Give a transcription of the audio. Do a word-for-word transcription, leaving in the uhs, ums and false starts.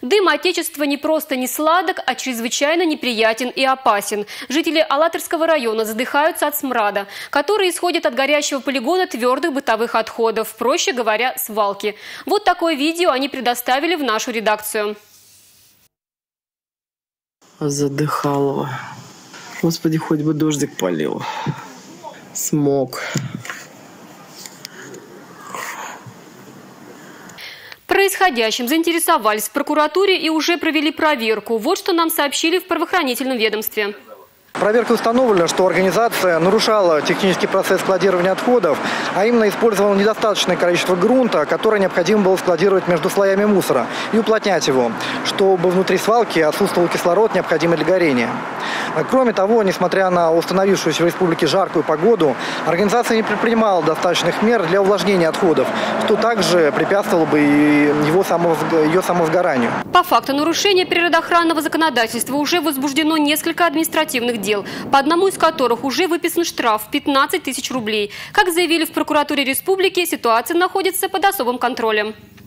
Дым Отечества не просто не сладок, а чрезвычайно неприятен и опасен. Жители Алатырского района задыхаются от смрада, который исходит от горящего полигона твердых бытовых отходов, проще говоря, свалки. Вот такое видео они предоставили в нашу редакцию. Задыхалово. Господи, хоть бы дождик полил. Смог. Происходящим заинтересовались в прокуратуре и уже провели проверку. Вот что нам сообщили в правоохранительном ведомстве. Проверкой установлено, что организация нарушала технический процесс складирования отходов, а именно использовала недостаточное количество грунта, которое необходимо было складировать между слоями мусора, и уплотнять его, чтобы внутри свалки отсутствовал кислород, необходимый для горения. Кроме того, несмотря на установившуюся в республике жаркую погоду, организация не предпринимала достаточных мер для увлажнения отходов, что также препятствовало бы и его самого, ее самовозгоранию. По факту нарушения природоохранного законодательства уже возбуждено несколько административных дел, по одному из которых уже выписан штраф в пятнадцать тысяч рублей. Как заявили в прокуратуре республики, ситуация находится под особым контролем.